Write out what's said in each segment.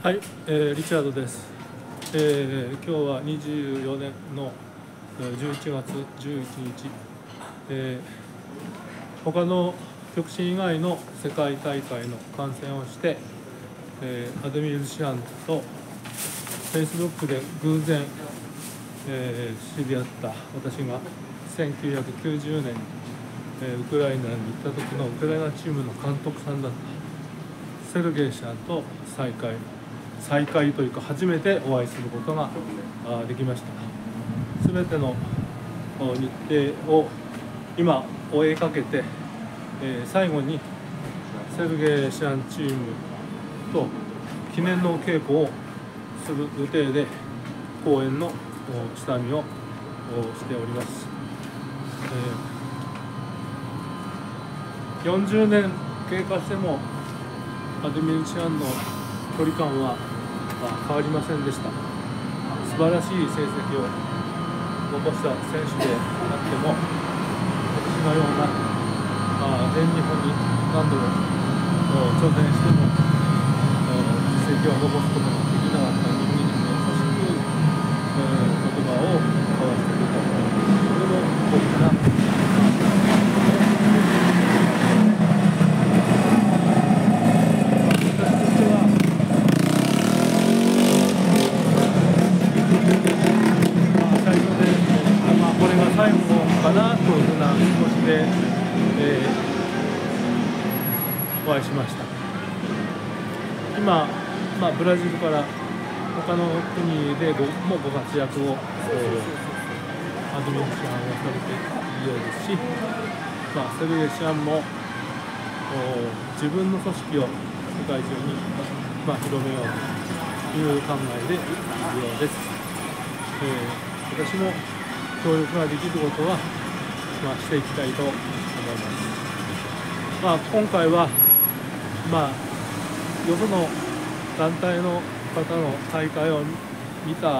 はい、リチャードです。今日は24年の11月11日、他の極真以外の世界大会の観戦をして、アドミル・シアンと Facebook で偶然、知り合った私が1990年に、ウクライナに行った時のウクライナチームの監督さんだったセルゲイ氏と再会というか初めてお会いすることができました。全ての日程を今終えかけて、最後にセルゲイシャンチームと記念の稽古をする予定で公演の下見をしております。40年経過してもアドミル・シアンの距離感は変わりませんでした。素晴らしい成績を残した選手であっても、私のような全日本に何度も挑戦しても実績を残すことができなかった人間に優しく言葉を交わしてくれた。それも大きな最後かなというふうな気持ちで、お会いしました。今、ブラジルから他の国でもご活躍をアドミル・シアンをされているようですし、セルゲイ・シアンも自分の組織を世界中に、広めようという考えでいるようです。私も協力ができることは、していきたいと思います。今回は、よその団体の方の大会を見た、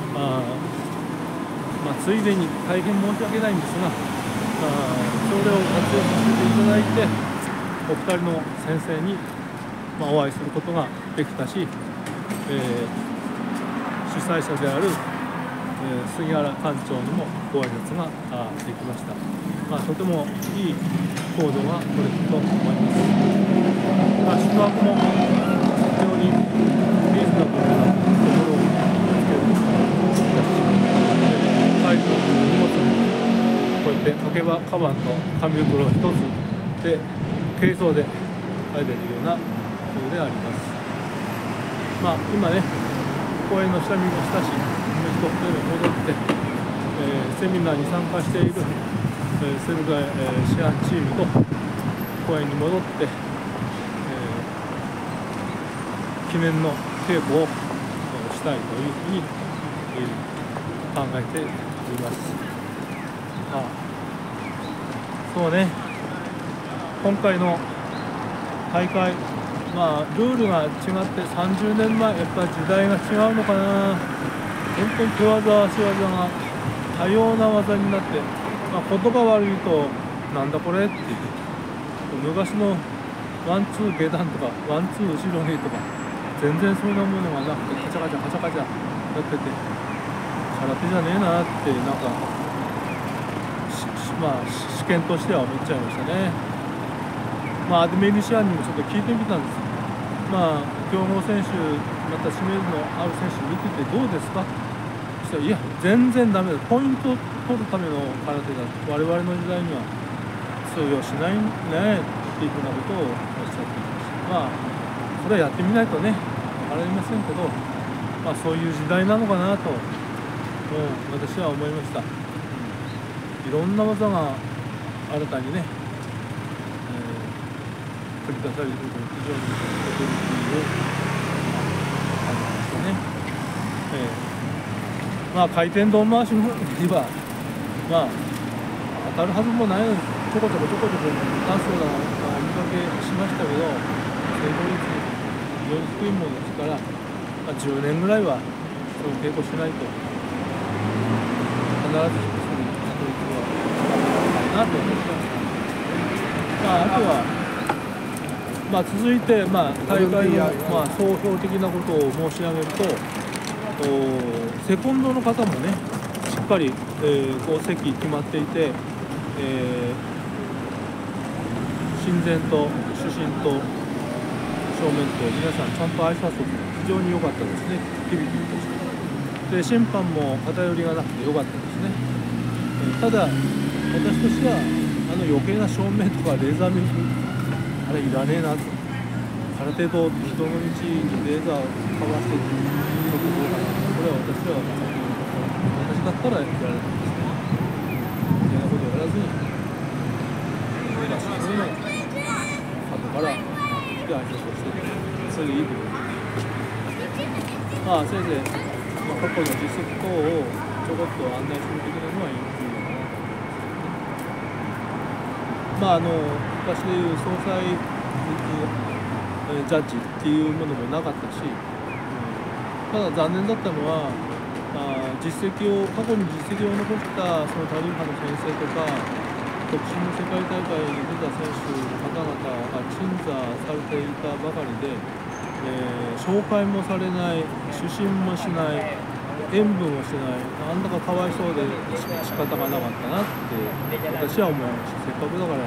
ついでに大変申し訳ないんですが、それを活用させていただいて、お二人の先生に、お会いすることができたし、主催者である杉原館長にもご挨拶ができました。とてもいい行動が取れたと思います。宿泊も非常にリーズナブルなところを見つけることができたし、タイプの荷物にこうやって掛け場カバンと紙袋一つで軽装で入れるような風であります。今ね、公園の下見もしたし、ホテルに戻って、セミナーに参加している、セルゲイ・シアンチームと公園に戻って、記念の稽古をしたいというふうに、考えております。そうね、今回の大会、ルールが違って30年前、やっぱり時代が違うのかな。本当に手技、足技が多様な技になって、言葉悪いとなんだこれっていう、昔のワンツー下段とかワンツー後ろにとか全然そんなものがなくて、カチャカチャカチャカチャやってて、空手じゃねえなって試験としては思っちゃいましたね。アドミル・シアンにもちょっと聞いてみたんです。強豪選手、また知名度のある選手見ててどうですか。いや、全然ダメだ、ポイントを取るための空手だ、我々の時代には通用しないねっていうふうなことをおっしゃっていました。それはやってみないとね分かりませんけど、そういう時代なのかなと、私は思いました。いろんな技が新たにね、繰り出されることに非常に驚きをありましたね。回転胴回しには、当たるはずもないのにちょこちょこダンスをお見かけしましたけど、成功率非常に低いものですから、10年ぐらいはそういう稽古しないと必ずその確率は高いなと思ってます。あとは続いて、大会の、総評的なことを申し上げると、セコンドの方もねしっかり、席決まっていて、親善と主審と正面と皆さんちゃんと挨拶を非常に良かったですね。キビキビとしてで審判も偏りがなくて良かったですね。ただ私としては余計な照明とかレーザーミルクあれいらねえなと、ある程度人の道にレーザーをかわしていくところかな、これは私だったらやられてますね。嫌なことをやらずに目出しの上の後から来て挨拶をしていく、それでいいと思います。せいぜい、過去の実績等をちょこっと案内する的なのはいいのかな。昔でいう総裁ジャッジっていうものもなかったし、ただ残念だったのは過去に実績を残したそのタリー派の先生とか特進の世界大会に出た選手の方々が鎮座されていたばかりで、紹介もされない、主審もしない、塩分をしない、なんだかかわいそうで仕方がなかったなって私は思いました。せっかくだから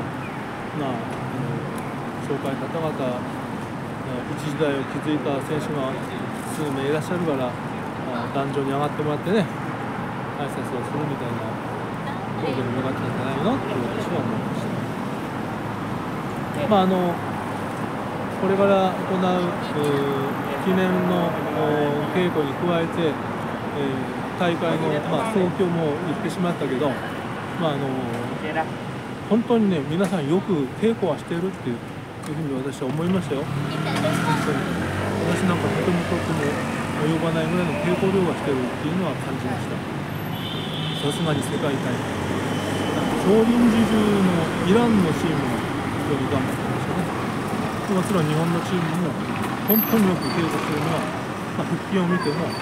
紹介方々一時代を築いた選手が数名いらっしゃるから、壇上に上がってもらってね挨拶をするみたいなことでもよかったんじゃないのって私は思いました。これから行う記念の稽古に加えて、大会の、総評も言ってしまったけど、本当にね皆さんよく稽古はしているっていうふうに私は思いましたよ。私なんかとても及ばないぐらいの抵抗量がしてるっていうのは感じました。さすがに世界大会少林寺中のイランのチームが非常に頑張ってましたね。もちろん日本のチームも本当によく稽古するのは、腹筋を見ても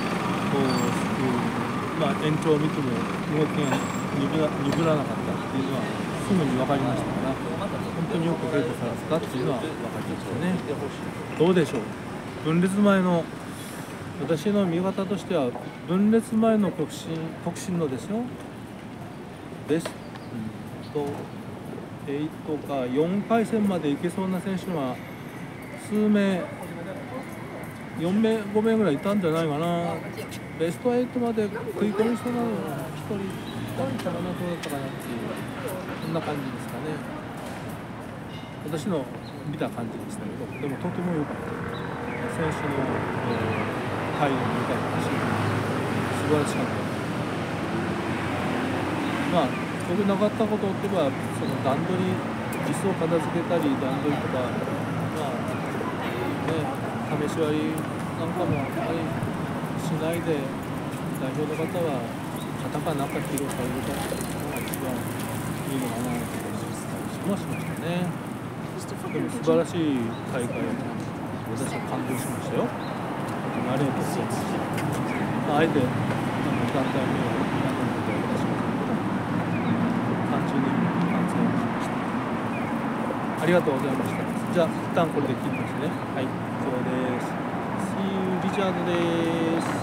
延長を見ても動きが鈍らなかったっていうのはすぐに分かりましたから、本当によく稽古されてたっていうのは分かりましたね。どうでしょう。分裂前の私の見方としては分裂前の特進のですよベスト8か4回戦まで行けそうな選手が数名4名5名ぐらいいたんじゃないかな。ベスト8まで食い込みそうなのが1人だったかな、どうだったかなっていうそんな感じですかね。私の見た感じでしたけど、でもとても良かった。選手の態度も良かったし素晴らしかった。僕なかったことって言えばその段取り実装を片付けたり段取りとか試し割りなんかもあまりしないで代表の方は型か中披露されるかのが一番いいのかなと気もしましたね。でも素晴らしい大会を私は感動しましたよ。ありがとうございます。あえて団体名を名乗ることは私は単純に観戦をしました。ありがとうございました。じゃあ一旦これで切りますね。はい、そうです。See you、リチャードです。